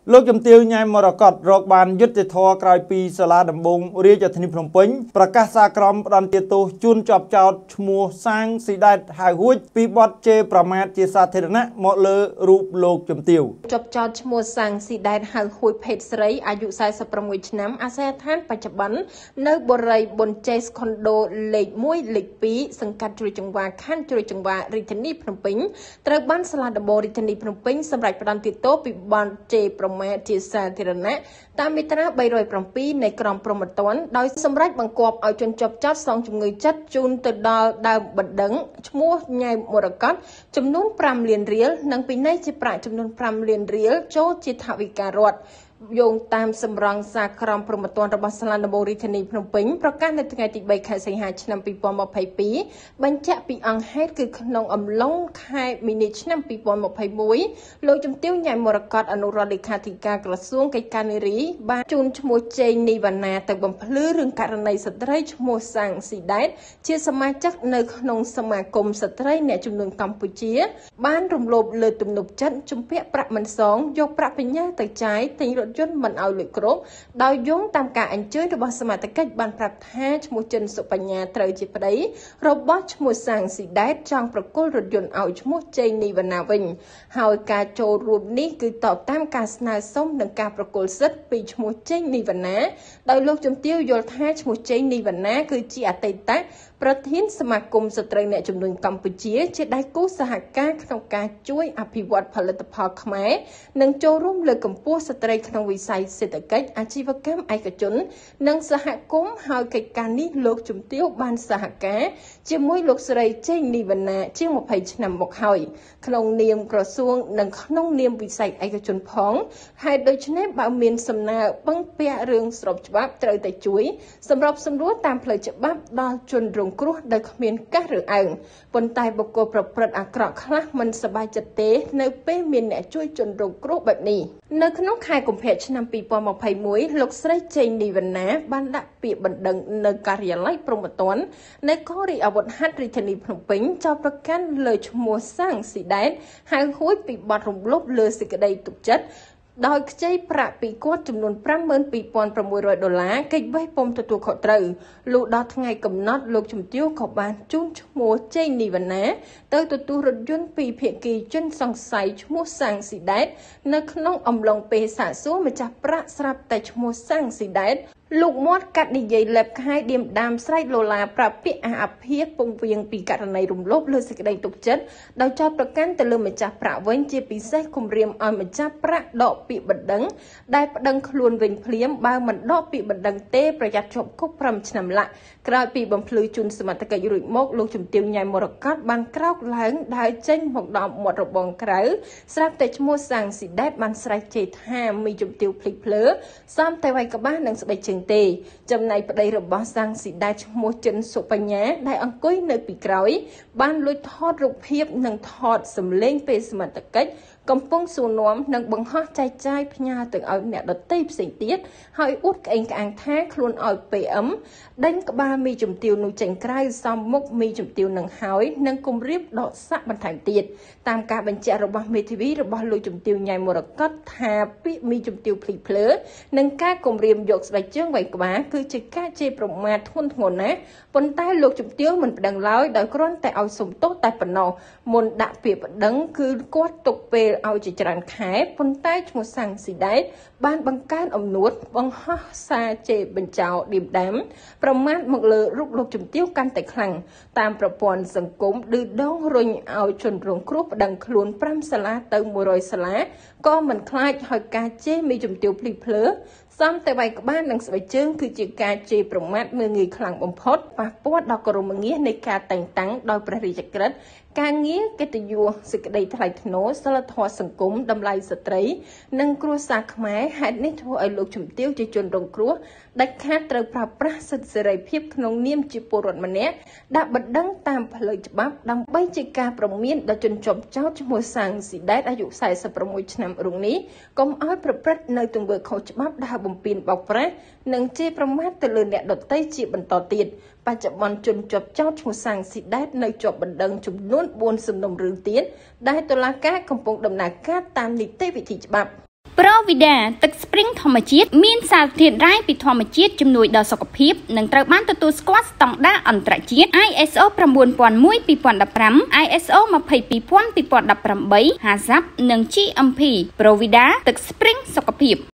លោកជំទាវញ៉ៃមរកតរកបានយុត្តិធម៌ក្រោយពីសាលាដំបងរាជធានីភ្នំពេញប្រកាសសារក្រមផ្តន្ទាទោសជូនជាប់ចោតឈ្មោះសាងស៊ីដែតហៅហួចពីបទជេរប្រមាថជាសាធារណៈមកលើរូបលោកជំទាវជាប់ចោតឈ្មោះសាងស៊ីដែតហៅហួចភេទស្រីអាយុ46ឆ្នាំអាសយដ្ឋានបច្ចុប្បន្ននៅបរិយប៊ុនជេសខុនដូលេខ1លេខ2សង្កាត់ជ្រោយចង្វាខណ្ឌជ្រោយចង្វារាជធានីភ្នំពេញត្រូវបានសាលាដំបងរាជធានីភ្នំពេញសម្រេចផ្តន្ទាទោសពីបទជេរប្រមាថជាសាធារណៈតាមមាត្រា307នៃក្រមព្រហ្មទណ្ឌដោយសម្រេចបង្គាប់ឲ្យជនជាប់ចោតសងជំងឺចិត្តជូនទៅដល់ដើមបណ្ដឹងឈ្មោះញ៉ៃមរកតចំនួន5លានរៀលនិងពិន័យជាប្រាក់ចំនួន5លានរៀលចូលជាថវិការដ្ឋយោងតាមសម្រងសារក្រមព្រហ្មទណ្ឌរបស់សាលាដំបងរាជធានីភ្នំពេញប្រកាសនៅថ្ងៃទី3ខែសីហាឆ្នាំ2022បញ្ជាក់ពីអង្គហេតុគឺក្នុងអំឡុងខែមីនាឆ្នាំ2021លោកជំទាវញ៉ៃមរកតអនុរដ្ឋលេខាធិការក្រសួងកិច្ចការនារីបានជូនឈ្មោះជេងនីវណ្ណាទៅបំភ្លឺរឿងករណីស្ត្រីឈ្មោះសាងស៊ីដែតជាសមាជិកនៅក្នុងសមាគមស្ត្រីអ្នកជំនាញកម្ពុជាបានរំលោភលើទំនុកចិត្តជំពាក់ប្រាក់មិនសងយកប្រាក់បញ្ញាទៅចាយទិញរថយន្តមិនឲ្យលុយគ្រប់ដោយយោងតាមការអញ្ជើញរបស់សមាជិកបានប្រាប់ថាឈ្មោះចិនសុបញ្ញាត្រូវជាប្តីរបស់ឈ្មោះសាងស៊ីដែតចង់ប្រគល់រថយន្តឲ្យឈ្មោះជេងនីវណ្ណាវិញហើយការចូលរួមនេះគឺតបតាមការស្នើសុំនិងការប្រគល់សិទ្ធិពីឈ្មោះជេងនីវណ្ណាដោយលោកជំទាវយល់ថាឈ្មោះជេងនីវណ្ណាគឺជាអតីតប្រធានសមាគមស្ត្រីអ្នកជំនាញកម្ពុជាជាដៃគូសហការក្នុងការជួយអភិវឌ្ឍផលិតផលខ្មែរនិងចូលរួមលើកកម្ពស់ស្ត្រីក្នុងវិស័យសេដ្ឋកិច្ចអាជីវកម្មឯកជននិងសហគមន៍ហើយកិច្ចការនេះលោកជំទាវបានសហការជាមួយលោកស្រីជេងនីវណ្ណាជាង20ឆ្នាំមកហើយក្នុងនាមក្រសួងនិងក្នុងនាមវិស័យឯកជនផងហើយដូច្នេះបើមានសំណើពឹងពាក់រឿងស្របច្បាប់ត្រូវតែជួយសម្របសម្រួលតាមផ្លូវច្បាប់ដល់ជនរងគ្រោះដោយគ្មានការរើសអើងប៉ុន្តែបុគ្គលប្រព្រឹត្តអាក្រក់ខ្លះមិនសប្បាយចិត្តទេនៅពេលមានអ្នកជួយជនរងគ្រោះបែបនេះនៅក្នុងខែកុម្ភៈឆ្នាំ2021លោកស្រីជេងនីវណ្ណាបានដាក់ពាក្យបណ្ដឹងនៅការិយាល័យព្រហ្មទណ្ឌនៃកងរាជអាវុធហត្ថរាជធានីភ្នំពេញចោទប្រកាន់លើឈ្មោះសាងស៊ីដែតហៅហួចពីបទរំលោភលើសេចក្តីទុកចិត្តដោយខ្ចីប្រាក់ពីគាត់ចំនួន$52,600កិច្ចវេះពុំទទួលខុសត្រូវលុះដល់ថ្ងៃកំណត់លោកជំទាវក៏បានជូនឈ្មោះជេងនីវណ្ណាទៅទទួលរថយន្តពីភាគីជនសង្ស័យឈ្មោះសាងស៊ីដែតនៅក្នុងអំឡុងពេលសាកសួរម្ចាស់ប្រាក់ស្រាប់តែឈ្មោះសាងស៊ីដែតលោកមាត់កាត់និយាយលេបខែឌៀមដាមស្រែកលូឡាប្រាប់ពាក្យអាភិបពងវៀងពីករណីរំលោភលើសេចក្តីទុកចិត្តដោយចោទប្រកាន់ទៅលើម្ចាស់ប្រាក់វិញជាពិសេសគំរាមឲ្យម្ចាស់ប្រាក់ដកពាក្យបណ្ដឹងដែលប្តឹងខ្លួនវិញភ្លាមបើមិនដកពាក្យបណ្ដឹងទេប្រយ័ត្នជាប់គុក5ឆ្នាំឡាក់ក្រោយពីបំភ្លឺជូនសមត្ថកិច្ចរួចមកលោកជំទាវញ៉ៃមរកតបានក្រោកឡើងដើរចេញមកដល់មាត់របងក្រៅស្រាប់តែឈ្មោះសាងស៊ីដែតបានស្រែកជេរថាមីជំទាវភ្លេចភ្លើសំតែវាយក្បាលនិងស្បែកជើងទេចំណែកប្តីរបស់សាងស៊ីដែតឈ្មោះចិនសុបញ្ញាដែលអង្គុយនៅពីក្រោយបានលួចថតរូបភាពនិងថតសម្លេងពេលសមត្ថកិច្ចកំពុងសួរនាំនិងបង្ហោះចែកចាយផ្ញើទៅឲ្យអ្នកដទៃផ្សេងទៀតហើយអួតក្អេងក្អាងថាខ្លួនឲ្យ PM ដេញក្បាលមីជំទាវនោះចេញក្រៅសំមុខមីជំទាវនឹងហើយនិងគំរាមដកសាក់បន្ថែមទៀតតាមការបញ្ជាក់របស់មេធាវីរបស់លោកជំទាវញ៉ៃមរកតថាពាក្យមីជំទាវភ្លេចភ្លើនិងការគំរាមយកស្បែកជើងវាយក្បាលគឺជាការជេរប្រមាថធ្ងន់ធ្ងរណាស់ប៉ុន្តែលោកជំទាវមិនប្តឹងឡើយដោយគ្រាន់តែឲ្យសុំទោសតែប៉ុណ្ណោះមុនដាក់ពាក្យប្តឹងគឺគាត់ទុកពេលឲ្យជាច្រើនខែប៉ុន្តែឈ្មោះសាំងស៊ីដែតបានបង្កើនអំនួតបង្ហោះសារជេរបញ្ចោឌៀមដាមប្រមាថមកលើរូបលោកជំទាវកាន់តែខ្លាំងតាមប្រព័ន្ធសង្គមឌឺដងរុញឲ្យជនរងគ្រោះប្តឹងខ្លួន5សាលាទៅ100សាលាក៏មិនខ្លាចឲ្យការជេរមីជំទាវភ្លីភ្លើសំតែវាយក្បាលនិងស្បែកជើងគឺជាការជេរប្រមាថមើលងាយខ្លាំងបំផុតប៉ះពាល់ដល់គោរមងារនៃការតែងតាំងដោយព្រះរាជក្រឹត្យការងារកិត្តិយសសេចក្តីថ្លៃថ្នូរសិលធម៌សង្គមតម្លៃស្ត្រីនិងគ្រួសារខ្មែរហេតុនេះធ្វើឲ្យលោកជំទាវជាជនរងគ្រោះដាច់ខាតត្រូវប្រើប្រាស់សិទ្ធិសេរីភាពក្នុងនាមជាពលរដ្ឋម្នាក់ដាក់បណ្ដឹងតាមផ្លូវច្បាប់ដើម្បីជាការព្រមានដល់ជនជាប់ចោទឈ្មោះសាងស៊ីដែតអាយុ46ឆ្នាំរូបនេះកុំឲ្យប្រព្រឹត្តនៅទង្វើខុសច្បាប់ដែលបំពានបោកប្រាស់និងជេរប្រមាថទៅលើអ្នកដទៃជាបន្តទៀតបច្ចុប្បន្នជនជាប់ចោទឈ្មោះសាងស៊ីដែតនៅជាប់បណ្ដឹងចំនួន4សំណុំរឿងទៀតដែលតុលាការកំពុងដំណើរការតាមនីតិវិធីច្បាប់ Provida ទឹក Spring ធម្មជាតិមានសារធាតុរ៉ែពីធម្មជាតិជំនួយដល់សុខភាពនិងត្រូវបានទទួលស្គាល់ស្តង់ដារអន្តរជាតិ ISO 9001:2015 ISO 22000:2018 HACCP និង GMP Provida ទឹក Spring សុខភាព